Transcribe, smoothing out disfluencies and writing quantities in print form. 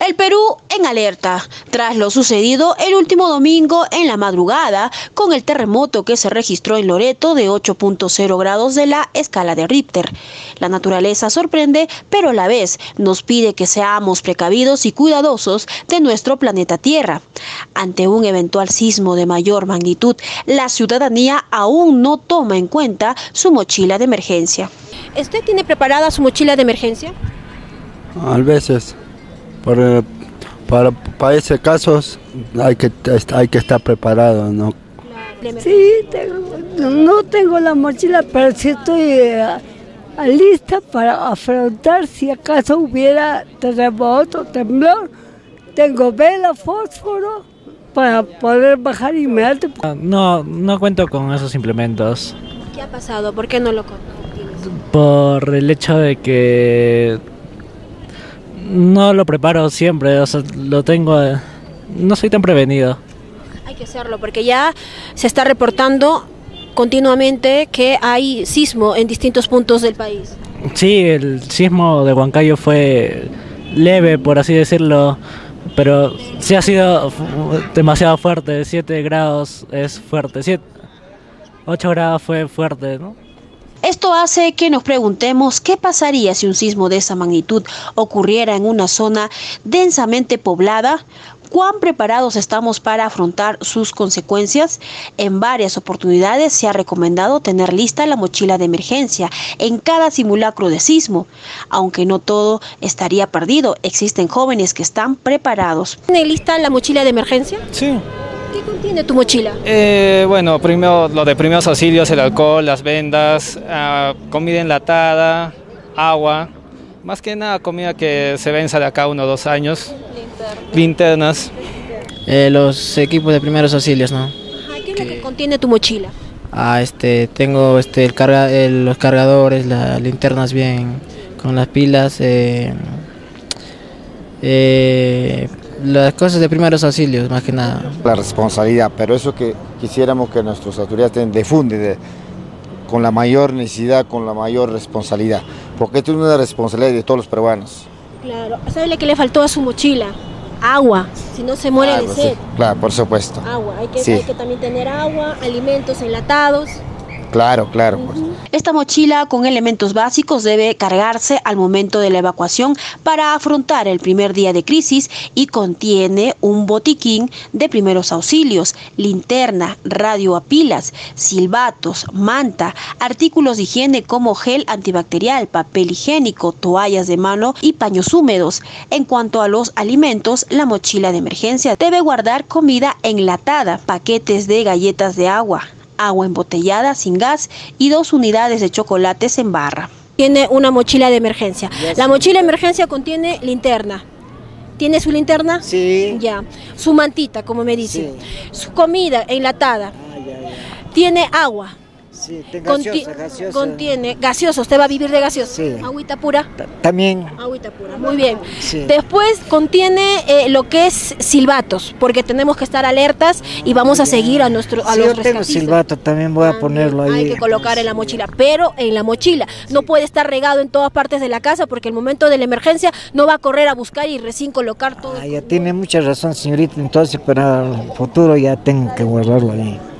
El Perú en alerta, tras lo sucedido el último domingo en la madrugada con el terremoto que se registró en Loreto de 8.0 grados de la escala de Richter. La naturaleza sorprende, pero a la vez nos pide que seamos precavidos y cuidadosos de nuestro planeta Tierra. Ante un eventual sismo de mayor magnitud, la ciudadanía aún no toma en cuenta su mochila de emergencia. ¿Usted tiene preparada su mochila de emergencia? A veces. Para ese casos hay que estar preparado, ¿no? Sí, no tengo la mochila, pero sí estoy lista para afrontar si acaso hubiera terremoto, temblor. Tengo vela, fósforo para poder bajar inmediatamente. No cuento con esos implementos. ¿Qué ha pasado? ¿Por qué no lo tienes? Por el hecho de que no lo preparo siempre, o sea, lo tengo, no soy tan prevenido. Hay que hacerlo porque ya se está reportando continuamente que hay sismo en distintos puntos del país. Sí, el sismo de Huancayo fue leve, por así decirlo, pero sí ha sido demasiado fuerte. 7 grados es fuerte, 8 grados fue fuerte, ¿no? Esto hace que nos preguntemos qué pasaría si un sismo de esa magnitud ocurriera en una zona densamente poblada. ¿Cuán preparados estamos para afrontar sus consecuencias? En varias oportunidades se ha recomendado tener lista la mochila de emergencia en cada simulacro de sismo. Aunque no todo estaría perdido, existen jóvenes que están preparados. ¿Tiene lista la mochila de emergencia? Sí. ¿Qué contiene tu mochila? Bueno, primero lo de primeros auxilios, el alcohol, las vendas, comida enlatada, agua, más que nada comida que se venza de acá 1 o 2 años, linternas. Los equipos de primeros auxilios, ¿no? ¿Qué es lo que contiene tu mochila? Tengo los cargadores, las linternas bien con las pilas, las cosas de primeros auxilios, más que nada. La responsabilidad, pero eso que quisiéramos que nuestras autoridades difunden con la mayor necesidad, con la mayor responsabilidad, porque esto es una responsabilidad de todos los peruanos. Claro, ¿sabe qué le faltó a su mochila? Agua, si no se muere de sed. Sí, claro, por supuesto. Agua, hay que también tener agua, alimentos enlatados. Claro, claro. Pues. Esta mochila con elementos básicos debe cargarse al momento de la evacuación para afrontar el primer día de crisis y contiene un botiquín de primeros auxilios, linterna, radio a pilas, silbatos, manta, artículos de higiene como gel antibacterial, papel higiénico, toallas de mano y paños húmedos. En cuanto a los alimentos, la mochila de emergencia debe guardar comida enlatada, paquetes de galletas de agua embotellada sin gas y 2 unidades de chocolates en barra. Tiene una mochila de emergencia. La mochila de emergencia contiene linterna. ¿Tiene su linterna? Sí. Ya. Su mantita, como me dice. Sí. Su comida enlatada. Tiene agua. Sí, gaseosa. Contiene gaseoso. ¿Usted va a vivir de gaseoso? Sí. ¿Agüita pura? También. Agüita pura, muy bien. Sí. Después contiene lo que es silbatos, porque tenemos que estar alertas y vamos a seguir a los rescatistas. Yo tengo silbato, también voy a ponerlo ahí. Hay que colocar en la mochila, pero en la mochila. No puede estar regado en todas partes de la casa, porque el momento de la emergencia no va a correr a buscar y recién colocar todo. Ya tiene mucha razón, señorita, entonces para el futuro ya tengo que guardarlo ahí.